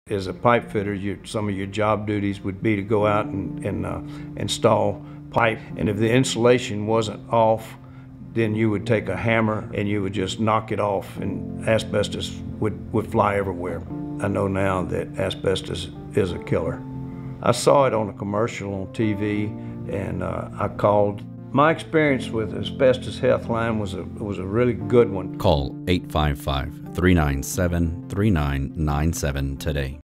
As a pipe fitter, some of your job duties would be to go out and install pipe. And if the insulation wasn't off, then you would take a hammer and you would just knock it off, and asbestos would fly everywhere. I know now that asbestos is a killer. I saw it on a commercial on TV, and I called. My experience with Asbestos Health Line was a really good one. Call 855-397-3997 today.